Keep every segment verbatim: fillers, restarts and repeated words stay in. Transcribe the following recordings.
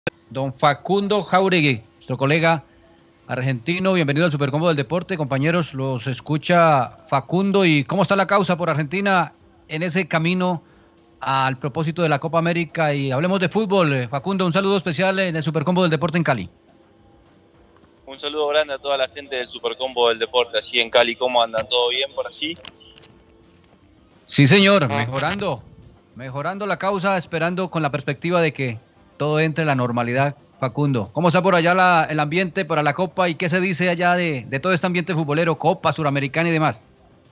don Facundo Jáuregui, nuestro colega argentino. Bienvenido al Supercombo del Deporte. Compañeros, los escucha Facundo. ¿Y cómo está la causa por Argentina en ese camino al propósito de la Copa América? Y hablemos de fútbol. Facundo, un saludo especial en el Supercombo del Deporte en Cali. Un saludo grande a toda la gente del Supercombo del Deporte allí en Cali. ¿Cómo andan? ¿Todo bien por allí? Sí, señor. Mejorando. Mejorando la causa, esperando con la perspectiva de que todo entre en la normalidad. Facundo, ¿cómo está por allá la, el ambiente para la Copa y qué se dice allá de, de todo este ambiente futbolero, Copa Suramericana y demás?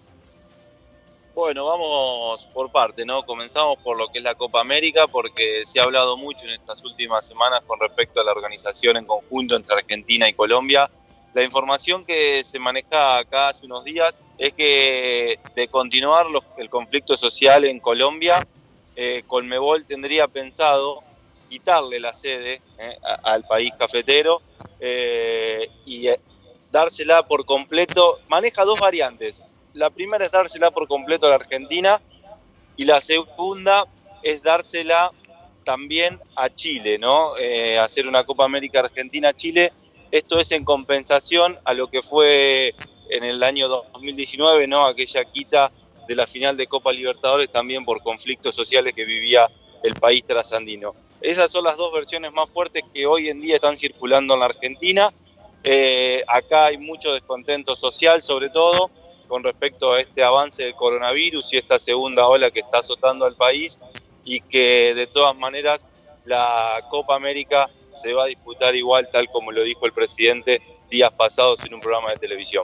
Bueno, vamos por parte, ¿no? Comenzamos por lo que es la Copa América, porque se ha hablado mucho en estas últimas semanas con respecto a la organización en conjunto entre Argentina y Colombia. La información que se maneja acá hace unos días es que de continuar los, el conflicto social en Colombia, eh, Conmebol tendría pensado quitarle la sede eh, a, al país cafetero eh, y eh, dársela por completo. Maneja dos variantes. La primera es dársela por completo a la Argentina y la segunda es dársela también a Chile, ¿no? Eh, hacer una Copa América Argentina-Chile. Esto es en compensación a lo que fue en el año dos mil diecinueve, ¿no? Aquella quita de la final de Copa Libertadores también por conflictos sociales que vivía el país trasandino. Esas son las dos versiones más fuertes que hoy en día están circulando en la Argentina. Eh, acá hay mucho descontento social, sobre todo con respecto a este avance del coronavirus y esta segunda ola que está azotando al país, y que de todas maneras la Copa América se va a disputar igual, tal como lo dijo el presidente días pasados en un programa de televisión.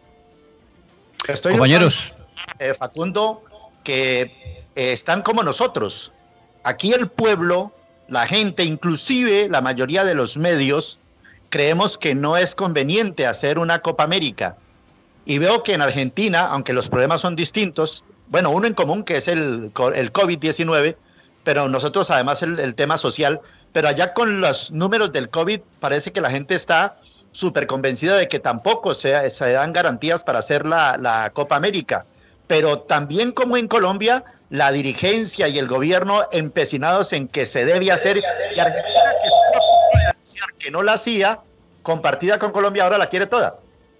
Estoy Compañeros. Eh, Facundo, que eh, están como nosotros. Aquí el pueblo, la gente, inclusive la mayoría de los medios, creemos que no es conveniente hacer una Copa América. Y veo que en Argentina, aunque los problemas son distintos, bueno, uno en común que es el, el COVID diecinueve, pero nosotros además el, el tema social, pero allá con los números del COVID parece que la gente está súper convencida de que tampoco se, se dan garantías para hacer la, la Copa América. Pero también como en Colombia, la dirigencia y el gobierno empecinados en que se debe hacer, y Argentina, que estuvo a punto de anunciar que no la hacía, compartida con Colombia, ahora la quiere toda.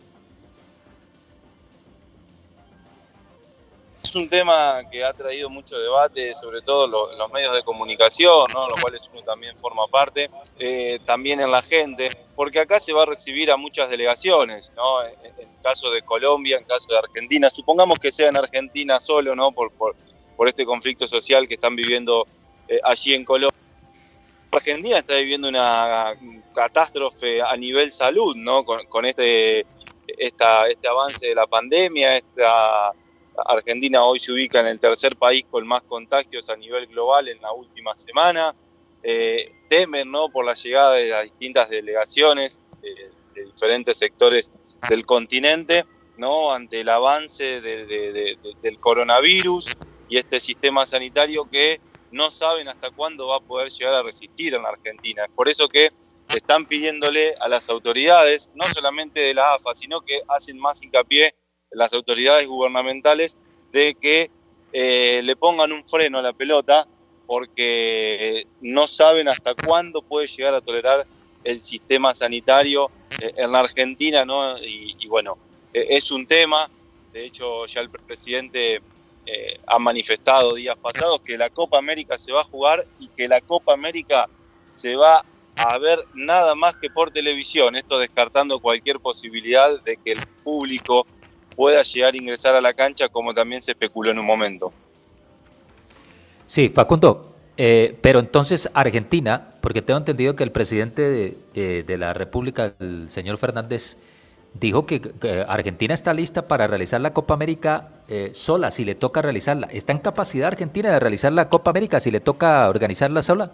Es un tema que ha traído mucho debate, sobre todo los, los medios de comunicación, ¿no? Los cuales uno también forma parte, eh, también en la gente, porque acá se va a recibir a muchas delegaciones, ¿no? En, en caso de Colombia, en caso de Argentina, supongamos que sea en Argentina solo, ¿no? Por, por, por este conflicto social que están viviendo eh, allí en Colombia. Argentina está viviendo una catástrofe a nivel salud, ¿no? Con, con este, esta, este avance de la pandemia, esta... Argentina hoy se ubica en el tercer país con más contagios a nivel global en la última semana. Eh, temen, ¿no?, por la llegada de las distintas delegaciones eh, de diferentes sectores del continente, ¿no?, ante el avance de, de, de, de, del coronavirus y este sistema sanitario que no saben hasta cuándo va a poder llegar a resistir en la Argentina. Es por eso que están pidiéndole a las autoridades, no solamente de la A F A, sino que hacen más hincapié las autoridades gubernamentales, de que eh, le pongan un freno a la pelota, porque no saben hasta cuándo puede llegar a tolerar el sistema sanitario eh, en la Argentina, ¿no? Y, y bueno, eh, es un tema. De hecho, ya el presidente eh, ha manifestado días pasados que la Copa América se va a jugar y que la Copa América se va a ver nada más que por televisión, esto descartando cualquier posibilidad de que el público pueda llegar a ingresar a la cancha, como también se especuló en un momento. Sí, Facundo, eh, pero entonces Argentina, porque tengo entendido que el presidente de, eh, de la República, el señor Fernández, dijo que, que Argentina está lista para realizar la Copa América eh, sola, si le toca realizarla. ¿Está en capacidad Argentina de realizar la Copa América si le toca organizarla sola?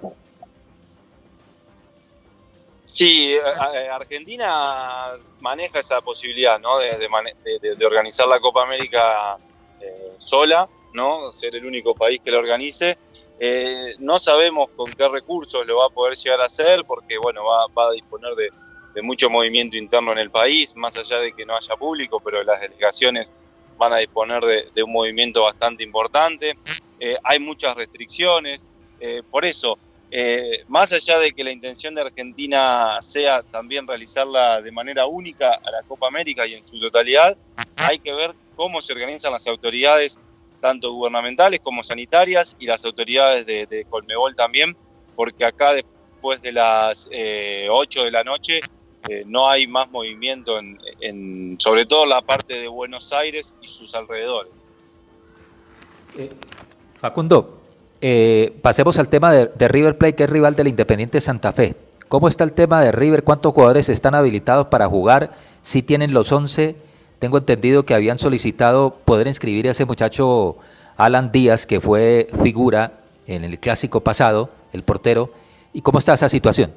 Sí, Argentina maneja esa posibilidad, ¿no?, de, de, de, de organizar la Copa América eh, sola, ¿no?, ser el único país que lo organice. Eh, no sabemos con qué recursos lo va a poder llegar a hacer, porque bueno, va, va a disponer de, de mucho movimiento interno en el país, más allá de que no haya público, pero las delegaciones van a disponer de, de un movimiento bastante importante. Eh, hay muchas restricciones, eh, por eso eh, más allá de que la intención de Argentina sea también realizarla de manera única a la Copa América y en su totalidad, hay que ver cómo se organizan las autoridades, tanto gubernamentales como sanitarias, y las autoridades de, de Conmebol también, porque acá después de las eh, ocho de la noche eh, no hay más movimiento, en, en, sobre todo la parte de Buenos Aires y sus alrededores. Eh, Facundo, eh, pasemos al tema de, de River Plate, que es rival del Independiente Santa Fe. ¿Cómo está el tema de River? ¿Cuántos jugadores están habilitados para jugar? ¿Sí tienen los once? Tengo entendido que habían solicitado poder inscribir a ese muchacho Alan Díaz, que fue figura en el clásico pasado, el portero. ¿Y cómo está esa situación?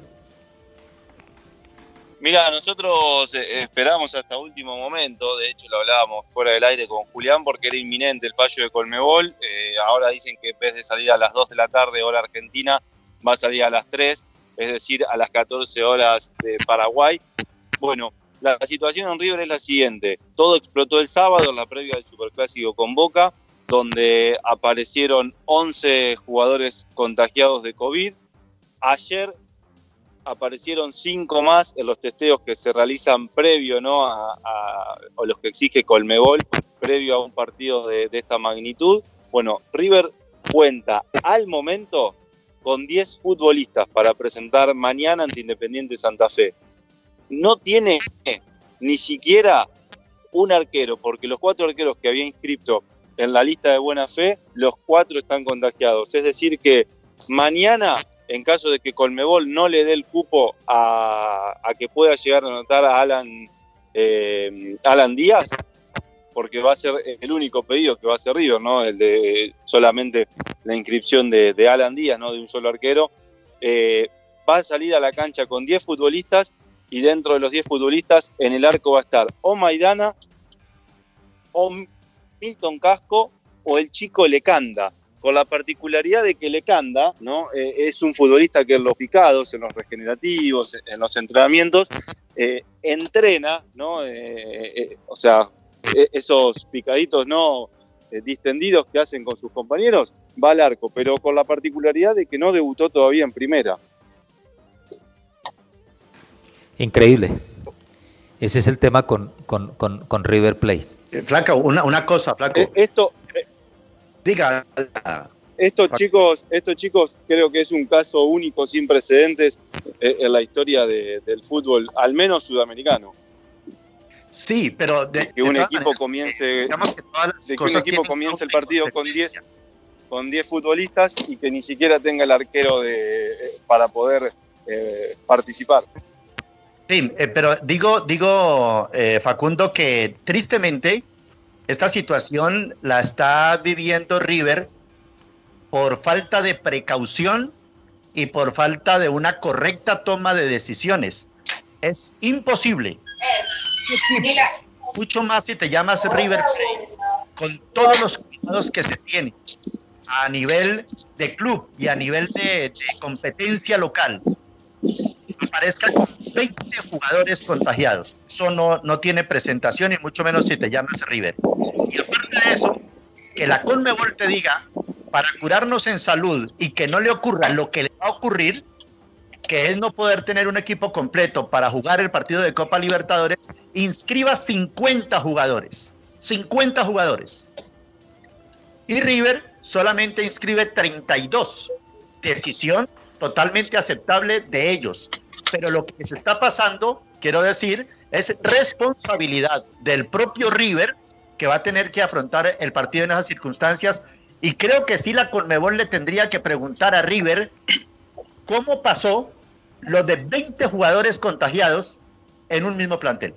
Mira, nosotros eh, esperamos hasta último momento, de hecho lo hablábamos fuera del aire con Julián, porque era inminente el fallo de Conmebol. Eh, ahora dicen que en vez de salir a las dos de la tarde, hora argentina, va a salir a las tres, es decir, a las catorce horas de Paraguay. Bueno, la situación en River es la siguiente. Todo explotó el sábado en la previa del Superclásico con Boca, donde aparecieron once jugadores contagiados de COVID. Ayer aparecieron cinco más en los testeos que se realizan previo, ¿no?, a, a, a los que exige Conmebol, previo a un partido de, de esta magnitud. Bueno, River cuenta al momento con diez futbolistas para presentar mañana ante Independiente Santa Fe. No tiene ni siquiera un arquero, porque los cuatro arqueros que había inscrito en la lista de buena fe, los cuatro están contagiados. Es decir que mañana, en caso de que Conmebol no le dé el cupo a, a que pueda llegar a anotar a Alan, eh, Alan Díaz, porque va a ser el único pedido que va a hacer River, ¿no?, el de solamente la inscripción de, de Alan Díaz, no de un solo arquero, eh, va a salir a la cancha con diez futbolistas, y dentro de los diez futbolistas en el arco va a estar o Maidana, o Milton Casco, o el chico Lecanda, con la particularidad de que Lecanda, ¿no?, eh, es un futbolista que en los picados, en los regenerativos, en los entrenamientos, eh, entrena, ¿no? Eh, eh, o sea, eh, esos picaditos no eh, distendidos que hacen con sus compañeros, va al arco, pero con la particularidad de que no debutó todavía en primera. Increíble. Ese es el tema con, con, con, con River Plate. Eh, Flaco, una, una cosa, Flaco. Eh, esto... Eh, Diga. Estos chicos, estos chicos creo que es un caso único, sin precedentes eh, en la historia de, del fútbol, al menos sudamericano. Sí, pero de, que un de equipo maneras, comience, de que que un equipo comience el partido con diez con diez futbolistas y que ni siquiera tenga el arquero de, eh, para poder eh, participar. Sí, eh, pero digo, digo eh, Facundo, que tristemente esta situación la está viviendo River por falta de precaución y por falta de una correcta toma de decisiones. Es imposible. Mira. Mucho más si te llamas River Plate, con todos los cuidados que se tienen a nivel de club y a nivel de, de competencia local, aparezca con veinte jugadores contagiados. Eso no, no tiene presentación, y mucho menos si te llamas River. Y aparte de eso, que la Conmebol te diga, para curarnos en salud y que no le ocurra lo que le va a ocurrir, que es no poder tener un equipo completo para jugar el partido de Copa Libertadores, inscriba cincuenta jugadores. cincuenta jugadores. Y River solamente inscribe treinta y dos. Decisión totalmente aceptable de ellos. Pero lo que se está pasando, quiero decir, es responsabilidad del propio River, que va a tener que afrontar el partido en esas circunstancias. Y creo que sí, la Conmebol le tendría que preguntar a River cómo pasó lo de veinte jugadores contagiados en un mismo plantel.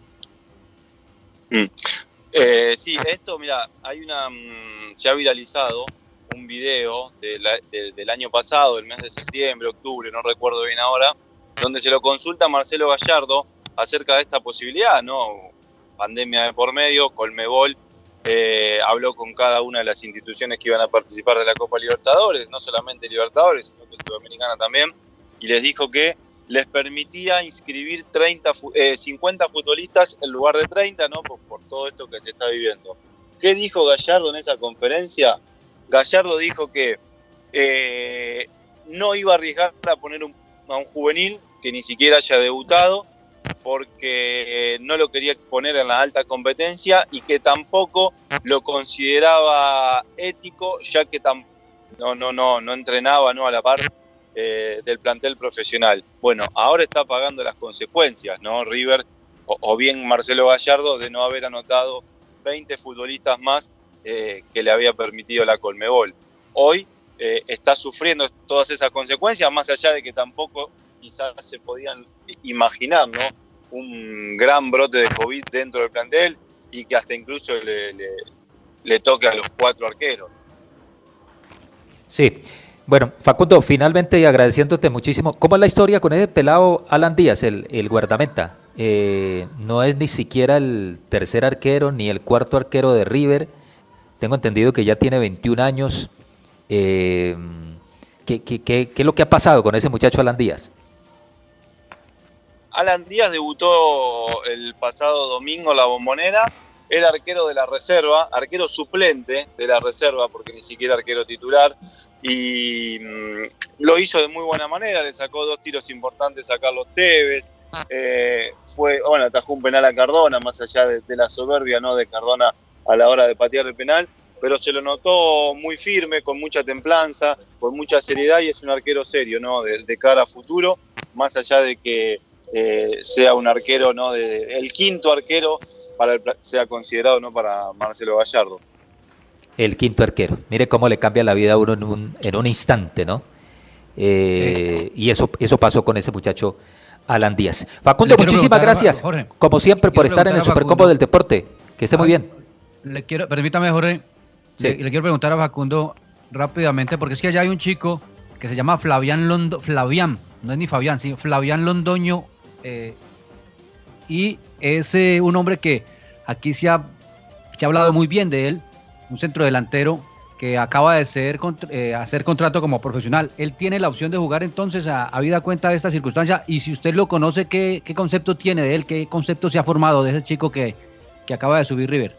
Mm. Eh, sí, esto, mira, hay una, mmm, se ha viralizado un video de la, de, del año pasado, el mes de septiembre, octubre, no recuerdo bien ahora, donde se lo consulta a Marcelo Gallardo acerca de esta posibilidad, ¿no? Pandemia de por medio, Conmebol eh, habló con cada una de las instituciones que iban a participar de la Copa Libertadores, no solamente Libertadores, sino que Sudamericana también, y les dijo que les permitía inscribir treinta, eh, cincuenta futbolistas en lugar de treinta, ¿no? Por, por todo esto que se está viviendo. ¿Qué dijo Gallardo en esa conferencia? Gallardo dijo que eh, no iba a arriesgar a poner un, a un juvenil que ni siquiera haya debutado, porque no lo quería exponer en la alta competencia y que tampoco lo consideraba ético, ya que tam no, no, no, no entrenaba, ¿no?, a la par eh, del plantel profesional. Bueno, ahora está pagando las consecuencias, ¿no?, River, o, o bien Marcelo Gallardo, de no haber anotado veinte futbolistas más eh, que le había permitido la Conmebol. Hoy eh, está sufriendo todas esas consecuencias, más allá de que tampoco quizás se podían imaginar, ¿no?, un gran brote de COVID dentro del plantel y que hasta incluso le, le, le toque a los cuatro arqueros. Sí, bueno, Facundo, finalmente y agradeciéndote muchísimo, ¿cómo es la historia con ese pelado Alan Díaz, el, el guardameta? Eh, no es ni siquiera el tercer arquero ni el cuarto arquero de River, tengo entendido que ya tiene veintiún años. Eh, ¿qué, qué, qué, ¿Qué es lo que ha pasado con ese muchacho Alan Díaz? Alan Díaz debutó el pasado domingo en la Bombonera, era arquero de la reserva, arquero suplente de la reserva, porque ni siquiera arquero titular, y mmm, lo hizo de muy buena manera, le sacó dos tiros importantes a Carlos Tevez, eh, fue, bueno, atajó un penal a Cardona, más allá de, de la soberbia, ¿no?, de Cardona a la hora de patear el penal, pero se lo notó muy firme, con mucha templanza, con mucha seriedad, y es un arquero serio, ¿no?, de, de cara a futuro, más allá de que Eh, sea un arquero, ¿no?, de, el quinto arquero para el, sea considerado, ¿no?, para Marcelo Gallardo. El quinto arquero. Mire cómo le cambia la vida a uno en un, en un instante, ¿no? Eh, y eso, eso pasó con ese muchacho Alan Díaz. Facundo, muchísimas gracias, Jorge, como siempre, por estar en el Supercombo del Deporte. Que esté muy bien. Le quiero, permítame, Jorge, sí. le, le quiero preguntar a Facundo rápidamente, porque es que allá hay un chico que se llama Flavián Londo, Flavián, no es ni Fabián, sino Flavián Londoño. Eh, y es eh, un hombre que aquí se ha, se ha hablado muy bien de él, un centrodelantero que acaba de ser, eh, hacer contrato como profesional. Él tiene la opción de jugar entonces a, a vida cuenta de esta circunstancia, y si usted lo conoce, ¿qué, qué concepto tiene de él? ¿Qué concepto se ha formado de ese chico que, que acaba de subir River?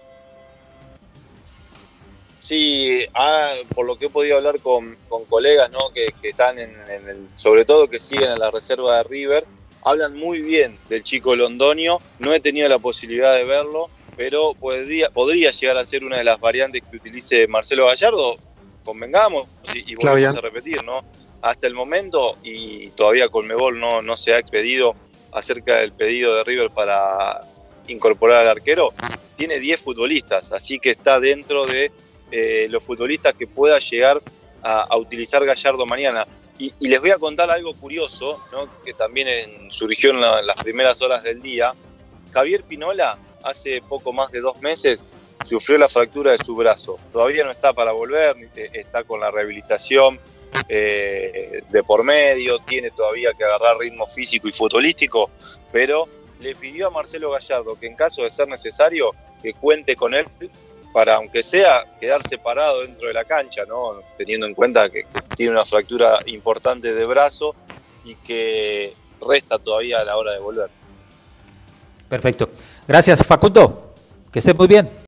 Sí, ah, por lo que he podido hablar con, con colegas, ¿no?, que, que están en, en el, sobre todo que siguen en la reserva de River, hablan muy bien del chico Londoño. No he tenido la posibilidad de verlo, pero podría, podría llegar a ser una de las variantes que utilice Marcelo Gallardo, convengamos, y, y volvemos a repetir, ¿no? Hasta el momento, y todavía Conmebol no, no se ha expedido acerca del pedido de River para incorporar al arquero, tiene diez futbolistas, así que está dentro de eh, los futbolistas que pueda llegar a, a utilizar Gallardo mañana. Y, y les voy a contar algo curioso, ¿no?, que también en, surgió en, la, en las primeras horas del día. Javier Pinola, hace poco más de dos meses, sufrió la fractura de su brazo. Todavía no está para volver, está con la rehabilitación eh, de por medio, tiene todavía que agarrar ritmo físico y futbolístico, pero le pidió a Marcelo Gallardo que en caso de ser necesario, que cuente con él para, aunque sea, quedar separado dentro de la cancha, ¿no?, teniendo en cuenta que, que tiene una fractura importante de brazo y que resta todavía a la hora de volver. Perfecto. Gracias, Facundo. Que esté muy bien.